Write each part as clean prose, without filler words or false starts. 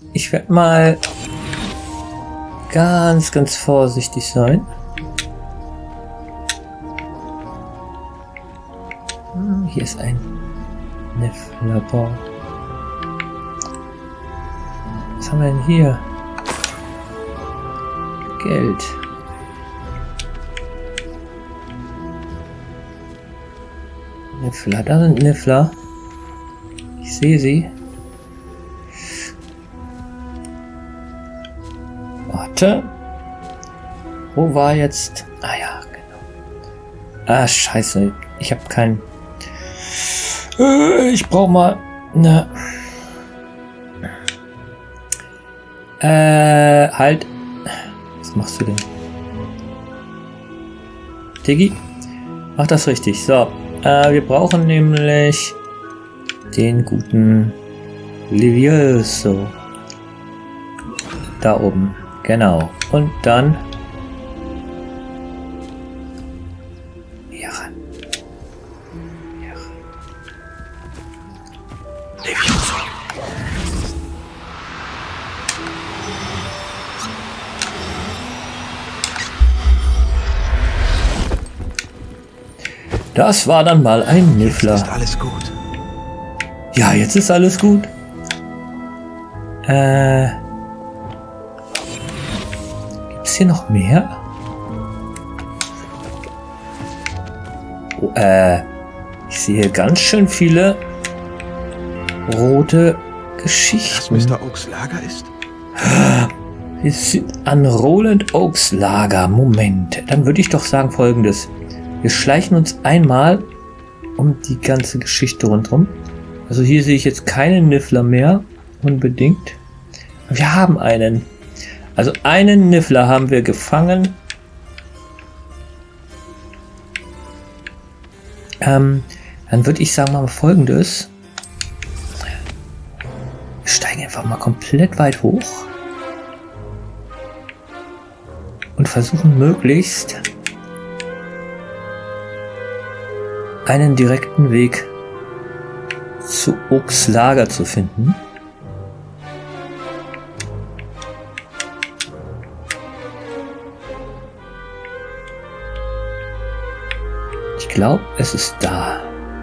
Ich werde mal ganz, ganz vorsichtig sein. Hier ist ein Nifflerbau. Was haben wir denn hier? Geld. Niffler, da sind Niffler. Ich sehe sie. Warte. Wo war jetzt? Ah ja, genau. Ah, scheiße. Ich habe keinen... Ich brauche mal... Ne. Halt. Was machst du denn? Diggi? Mach das richtig. So. Wir brauchen nämlich den guten Levioso. Da oben. Genau. Und dann hier ran. Hier ran. Levioso. Das war dann mal ein Niffler. Jetzt ist alles gut. Ja, jetzt ist alles gut. Gibt's hier noch mehr? Oh, ich sehe ganz schön viele rote Geschichten. Was Mr. Oaks Lager ist? Wir sind an Roland Oaks Lager. Moment, dann würde ich doch sagen Folgendes. Wir schleichen uns einmal um die ganze Geschichte rundherum. Also hier sehe ich jetzt keinen Niffler mehr, unbedingt. Wir haben einen. Also einen Niffler haben wir gefangen. Dann würde ich sagen mal Folgendes. Wir steigen einfach mal komplett weit hoch. Und versuchen möglichst einen direkten Weg zu Oaks Lager zu finden. Ich glaube, es ist da.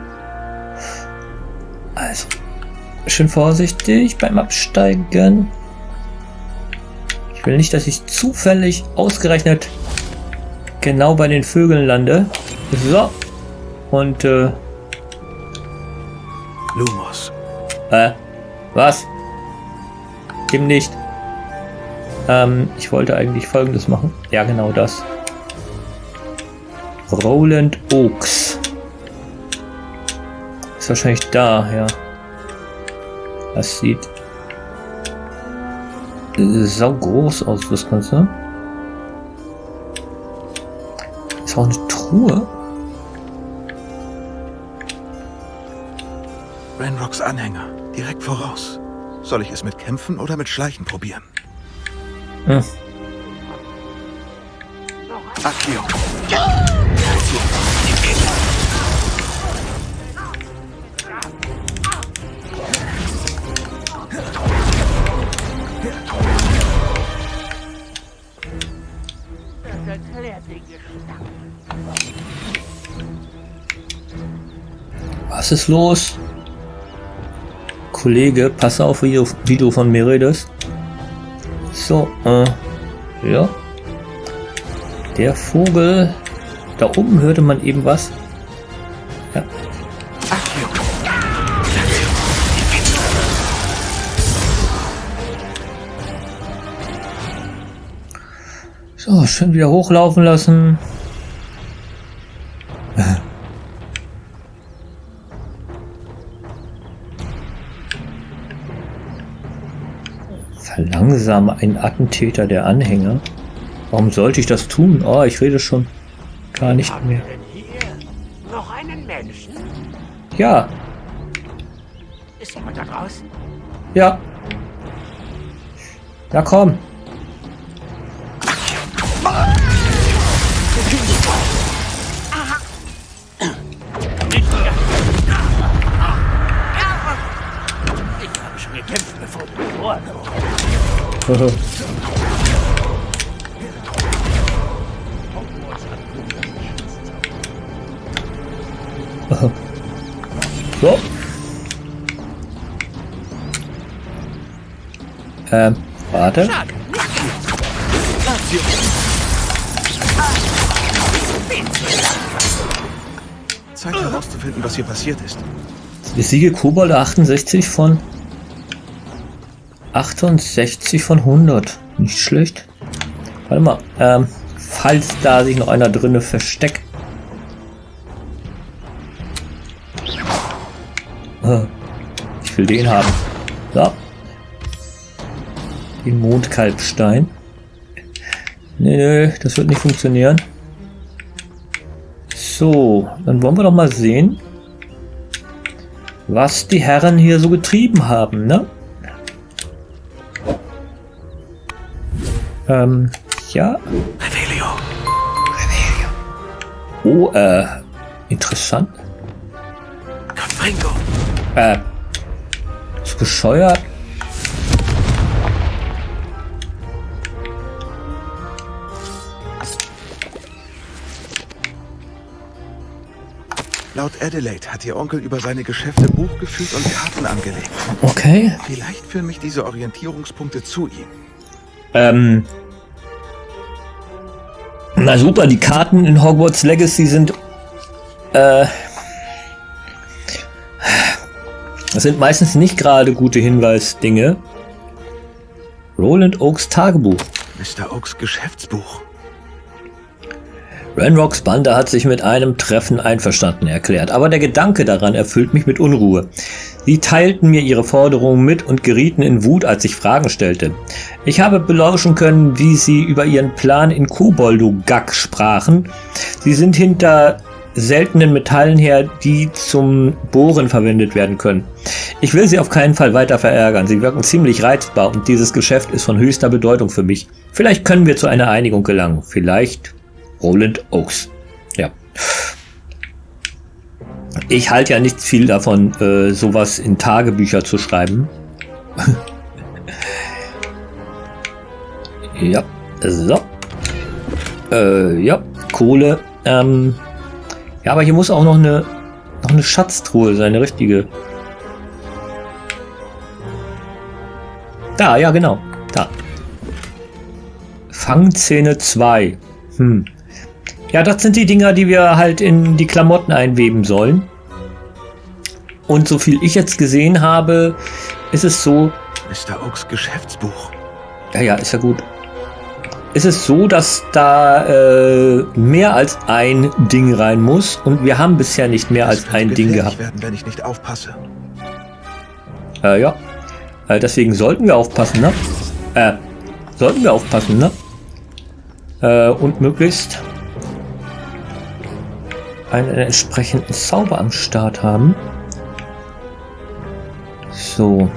Also, schön vorsichtig beim Absteigen. Ich will nicht, dass ich zufällig ausgerechnet genau bei den Vögeln lande. So. Und, Lumos. Was? Eben nicht. Ich wollte eigentlich Folgendes machen. Ja, genau das. Roland Oaks. Ist wahrscheinlich da, ja. Das sieht sau groß aus, das Ganze. Ist auch eine Truhe. Ranrocks Anhänger. Direkt voraus. Soll ich es mit Kämpfen oder mit Schleichen probieren? Hm. Accio. Was ist los? Kollege, pass auf, wie du von mir redest. So, ja. Der Vogel. Da oben hörte man eben was. Ja. So, schön wieder hochlaufen lassen. Verlangsame ein Attentäter der Anhänger. Warum sollte ich das tun? Oh, ich rede schon gar nicht mehr. Hier noch einen Menschen? Ja. Ist jemand da draußen? Ja. Na komm. Ich habe schon gekämpft, bevor du geboren wurdest. So. Warte. Zeit herauszufinden, was hier passiert ist. Besiege Kobolde 68 von 100. Nicht schlecht. Warte mal. Falls da sich noch einer drinne versteckt. Ich will den haben. So. Den Mondkalbstein. Nee, das wird nicht funktionieren. So, dann wollen wir doch mal sehen, was die Herren hier so getrieben haben, ne? Ja. Revelio. Oh, interessant. Confringo. Ist bescheuert. Laut Adelaide hat ihr Onkel über seine Geschäfte Buch geführt und Karten angelegt. Okay. Vielleicht führen mich diese Orientierungspunkte zu ihm. Na super, die Karten in Hogwarts Legacy sind das sind meistens nicht gerade gute Hinweisdinge. Roland Oaks Tagebuch. Mr. Oaks Geschäftsbuch. Ranrocks Bande hat sich mit einem Treffen einverstanden erklärt, aber der Gedanke daran erfüllt mich mit Unruhe. Sie teilten mir ihre Forderungen mit und gerieten in Wut, als ich Fragen stellte. Ich habe belauschen können, wie sie über ihren Plan in Koboldugag sprachen. Sie sind hinter seltenen Metallen her, die zum Bohren verwendet werden können. Ich will sie auf keinen Fall weiter verärgern. Sie wirken ziemlich reizbar und dieses Geschäft ist von höchster Bedeutung für mich. Vielleicht können wir zu einer Einigung gelangen. Vielleicht Roland Oaks. Ja. Ich halte ja nicht viel davon, sowas in Tagebücher zu schreiben. Ja. So. Ja. Kohle. Ja, aber hier muss auch noch eine Schatztruhe sein, eine richtige. Da, ja genau. Da. Fangzähne 2. Ja, das sind die Dinger, die wir halt in die Klamotten einweben sollen. Und so viel ich jetzt gesehen habe, ist es so... Mr. Oaks Geschäftsbuch. Ja, ist ja gut. Ist es so, dass da mehr als ein Ding rein muss und wir haben bisher nicht mehr als ein Ding gehabt. Werden, wenn ich nicht aufpasse. Ja. Deswegen sollten wir aufpassen, ne? Und möglichst einen entsprechenden Zauber am Start haben. So.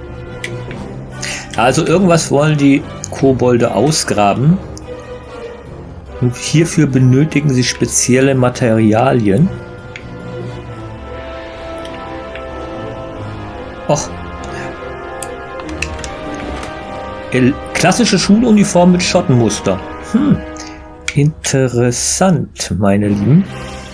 Also irgendwas wollen die Kobolde ausgraben. Und hierfür benötigen sie spezielle Materialien. Och. Klassische Schuluniform mit Schottenmuster. Interessant, meine Lieben.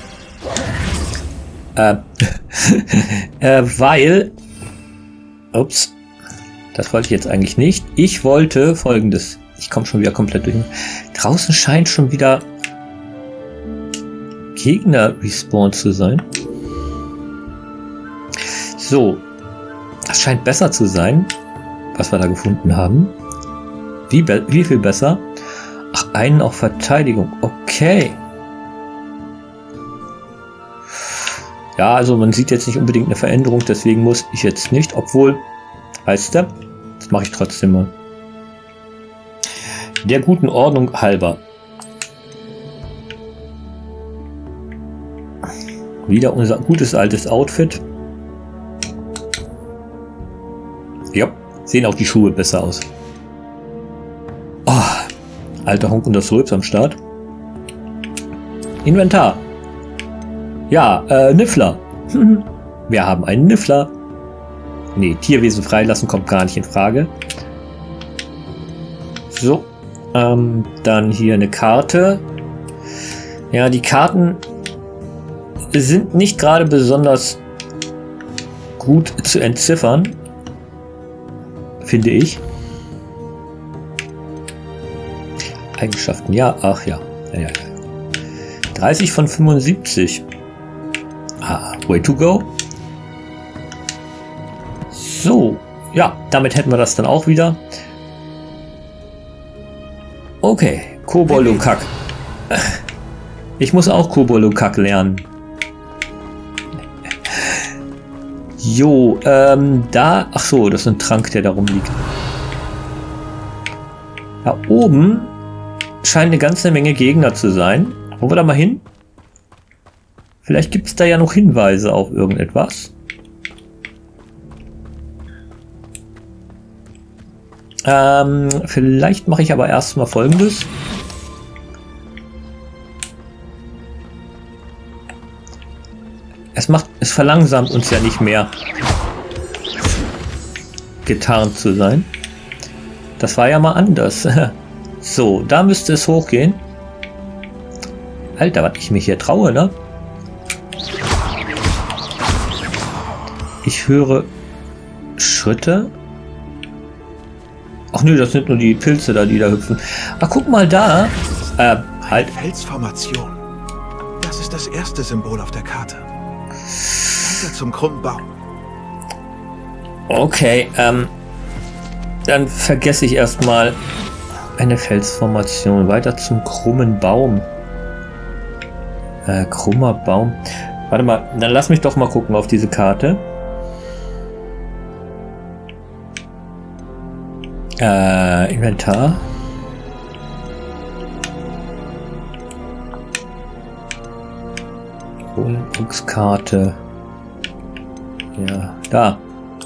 Weil... Ups. Das wollte ich jetzt eigentlich nicht. Ich wollte Folgendes. Ich komme schon wieder komplett durch. Draußen scheint schon wieder Gegner respawned zu sein. So. Das scheint besser zu sein, was wir da gefunden haben. Wie viel besser? Ach, einen auf Verteidigung. Okay. Ja, also man sieht jetzt nicht unbedingt eine Veränderung, deswegen muss ich jetzt nicht, obwohl, weißt du, das mache ich trotzdem mal. Der guten Ordnung halber. Wieder unser gutes altes Outfit. Ja, sehen auch die Schuhe besser aus. Oh, alter Honk und das Rülps am Start. Inventar. Ja, Niffler. Wir haben einen Niffler. Nee, Tierwesen freilassen kommt gar nicht in Frage. So, dann hier eine Karte. Ja, die Karten sind nicht gerade besonders gut zu entziffern, finde ich. Eigenschaften, ja, ach ja. Ja. 30 von 75. Ah, way to go. So, ja, damit hätten wir das dann auch wieder. Okay, Kobolukak. Ich muss auch Kobolukak lernen. Jo, da... Ach so, das ist ein Trank, der da rumliegt. Da oben scheint eine ganze Menge Gegner zu sein. Wollen wir da mal hin? Vielleicht gibt es da ja noch Hinweise auf irgendetwas. Vielleicht mache ich aber erstmal Folgendes. Es verlangsamt uns ja nicht mehr, getarnt zu sein. Das war ja mal anders. So, da müsste es hochgehen. Alter, was ich mich hier traue, ne? Ich höre Schritte. Ach nö, das sind nur die Pilze da, die da hüpfen. Ach, guck mal da. Halt. Felsformation. Das ist das erste Symbol auf der Karte. Weiter zum krummen Baum. Okay, dann vergesse ich erstmal eine Felsformation. Weiter zum krummen Baum. Krummer Baum. Warte mal, dann lass mich doch mal gucken auf diese Karte. Inventar. Karte. Ja, da.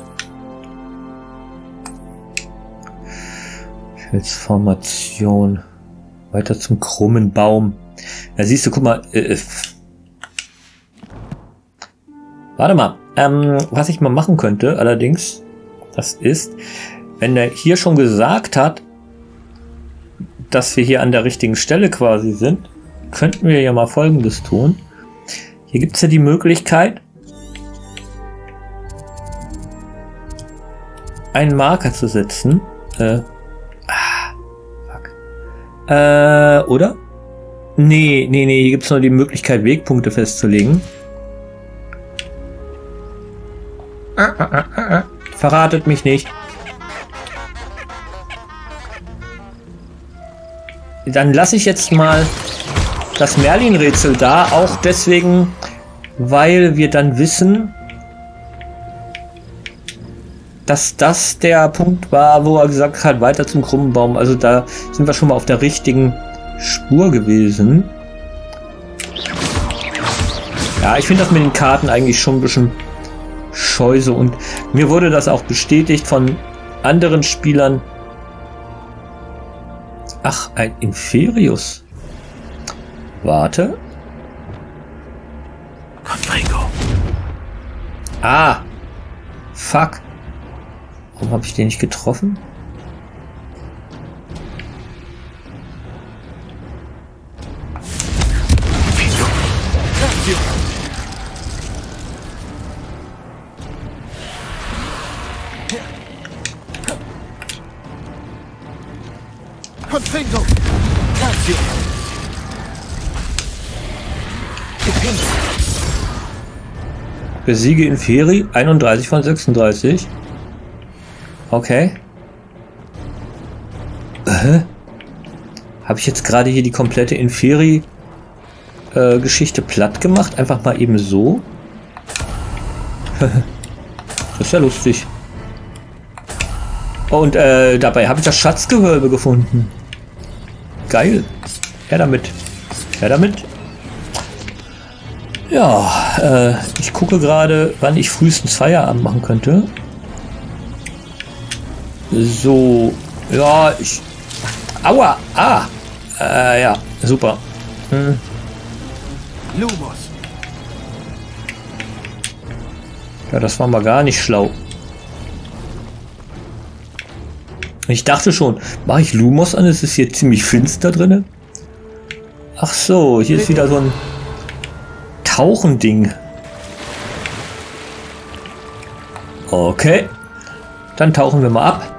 Felsformation. Weiter zum krummen Baum. Ja, siehst du, guck mal. Warte mal. Was ich mal machen könnte, allerdings, das ist, wenn er hier schon gesagt hat, dass wir hier an der richtigen Stelle quasi sind, könnten wir ja mal Folgendes tun. Hier gibt es ja die Möglichkeit, einen Marker zu setzen. Oder? Nee, hier gibt es nur die Möglichkeit, Wegpunkte festzulegen. Verratet mich nicht. Dann lasse ich jetzt mal das Merlin-Rätsel da, auch deswegen, weil wir dann wissen, dass das der Punkt war, wo er gesagt hat, weiter zum krummen Baum. Also da sind wir schon mal auf der richtigen Spur gewesen. Ja, ich finde das mit den Karten eigentlich schon ein bisschen scheuse und mir wurde das auch bestätigt von anderen Spielern. Ach, ein Inferius. Warte. Confringo. Ah. Fuck. Warum habe ich den nicht getroffen? Confringo. Besiege Inferi, 31 von 36. Okay. Habe ich jetzt gerade hier die komplette Inferi-Geschichte platt gemacht? Einfach mal eben so? Das ist ja lustig. Und dabei habe ich das Schatzgewölbe gefunden. Geil. Her damit. Her damit. Ja, ich gucke gerade, wann ich frühestens Feierabend machen könnte. So, ja, aua, ja, super. Lumos. Ja, das war mal gar nicht schlau. Ich dachte schon, mache ich Lumos an? Es ist hier ziemlich finster drinne. Ach so, hier ist wieder so ein Tauchending. Okay. Dann tauchen wir mal ab.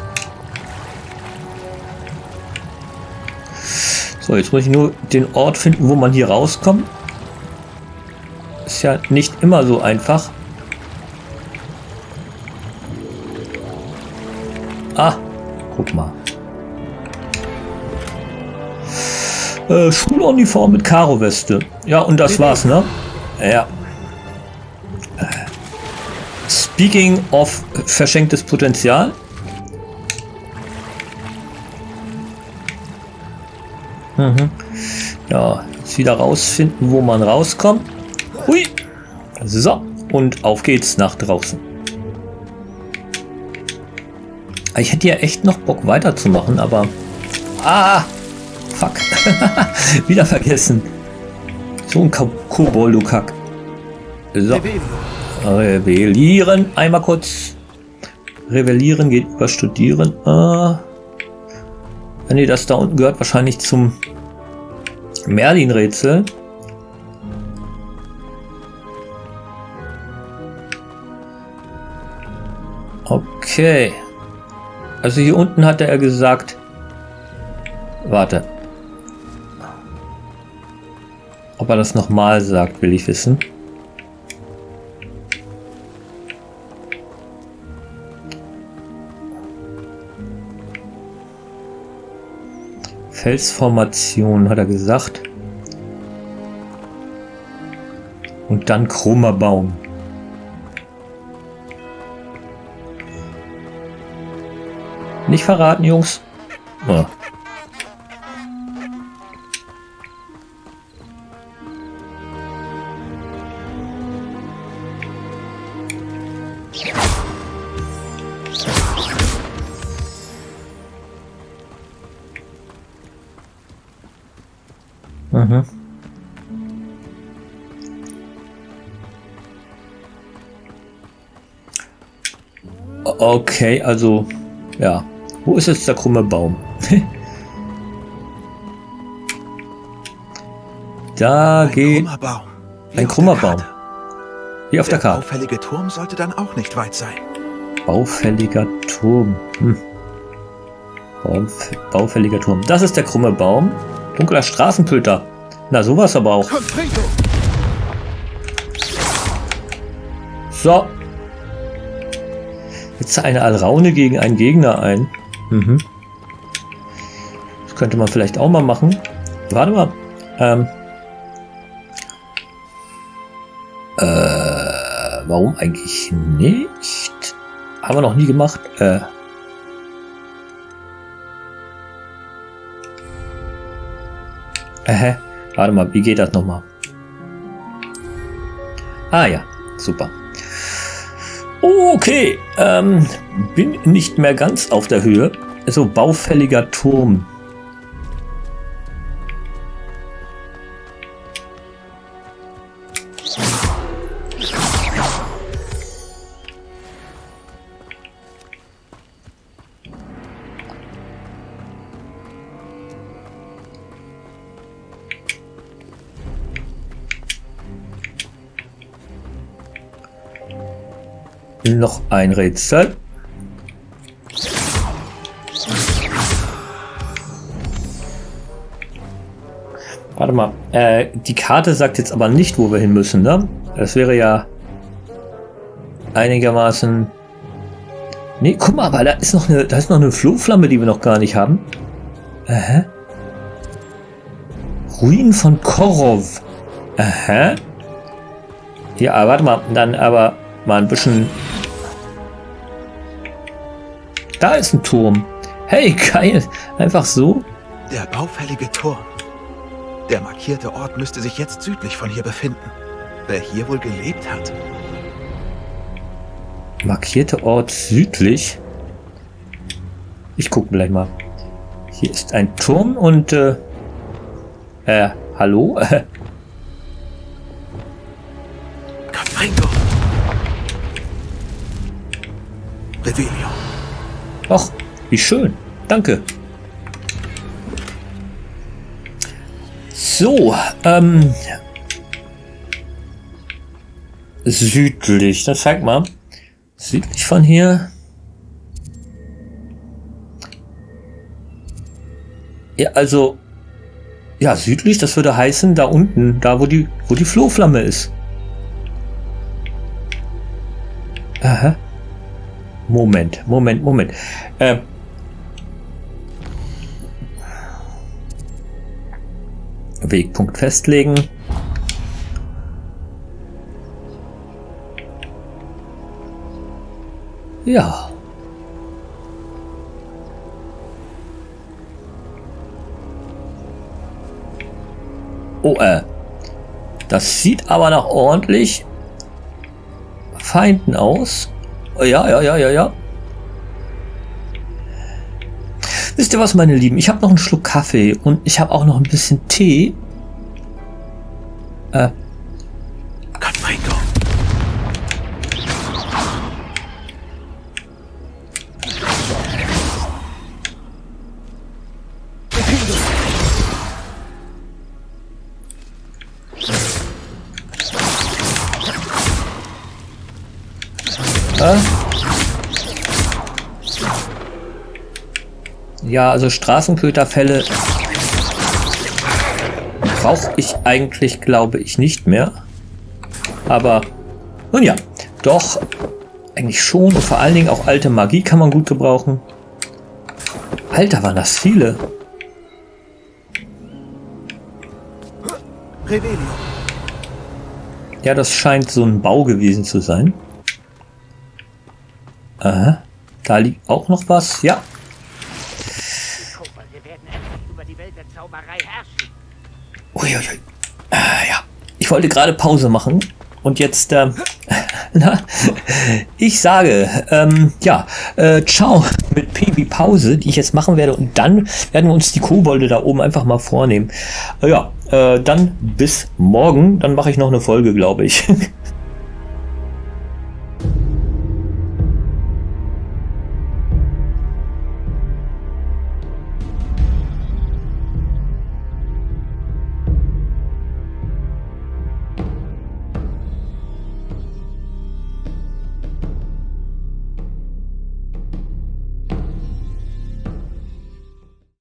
So, jetzt muss ich nur den Ort finden, wo man hier rauskommt. Ist ja nicht immer so einfach. Ah, guck mal. Schuluniform mit Karo-Weste. Ja, und das war's, ne? Ja. Speaking of verschenktes Potenzial. Ja, jetzt wieder rausfinden, wo man rauskommt. Hui. So, und auf geht's nach draußen. Ich hätte ja echt noch Bock weiterzumachen, aber... Ah! Fuck. Wieder vergessen. So ein Kobold, du Kack. So. Rebellieren. Einmal kurz. Rebellieren geht über Studieren. Nee, das da unten gehört wahrscheinlich zum Merlin-Rätsel. Okay. Also hier unten hatte er gesagt... Warte. Ob er das nochmal sagt, will ich wissen. Felsformation hat er gesagt. Und dann krummer Baum. Nicht verraten, Jungs. Oh. Mhm. Okay, also ja. Wo ist jetzt der krumme Baum? Da geht ein krummer Baum. Hier auf der Karte. Der baufällige Turm sollte dann auch nicht weit sein. Baufälliger Turm. Baufälliger Turm. Das ist der krumme Baum. Dunkler Straßentöter. Na, sowas aber auch. So. Jetzt eine Alraune gegen einen Gegner ein. Das könnte man vielleicht auch mal machen. Warte mal. Warum eigentlich nicht? Haben wir noch nie gemacht. Warte mal, wie geht das nochmal? Ah ja, super. Okay, bin nicht mehr ganz auf der Höhe. Also baufälliger Turm. Noch ein Rätsel. Warte mal. Die Karte sagt jetzt aber nicht, wo wir hin müssen, ne? Das wäre ja einigermaßen... Nee, guck mal, aber da ist noch eine Flohflamme, die wir noch gar nicht haben. Ruinen von Korov. Ja, warte mal. Dann aber mal ein bisschen... Da ist ein Turm. Hey, geil. Einfach so. Der baufällige Turm. Der markierte Ort müsste sich jetzt südlich von hier befinden. Wer hier wohl gelebt hat? Markierte Ort südlich? Ich gucke gleich mal. Hier ist ein Turm und... hallo? Confringo. Revelio. Och, Wie schön. Danke. So, südlich, dann zeig mal. Südlich von hier. Ja, also, ja, südlich, das würde heißen, da unten, da wo die Flohflamme ist. Aha. Moment. Wegpunkt festlegen. Ja. Oh, das sieht aber noch ordentlich Feinden aus. Ja. Wisst ihr was, meine Lieben? Ich habe noch einen Schluck Kaffee und ich habe auch noch ein bisschen Tee. Confringo. Ja, also Straßenköterfälle brauche ich eigentlich, glaube ich, nicht mehr. Aber, nun ja, doch, eigentlich schon. Und vor allen Dingen auch alte Magie kann man gut gebrauchen. Alter, waren das viele. Revelio. Ja, das scheint so ein Bau gewesen zu sein. Aha, da liegt auch noch was. Ja. Wir werden endlich über die Welt der Zauberei herrschen. Uiuiui. Ja, ich wollte gerade Pause machen und jetzt, ich sage, ciao mit P wie Pause, die ich jetzt machen werde, und dann werden wir uns die Kobolde da oben einfach mal vornehmen. Dann bis morgen, dann mache ich noch eine Folge, glaube ich.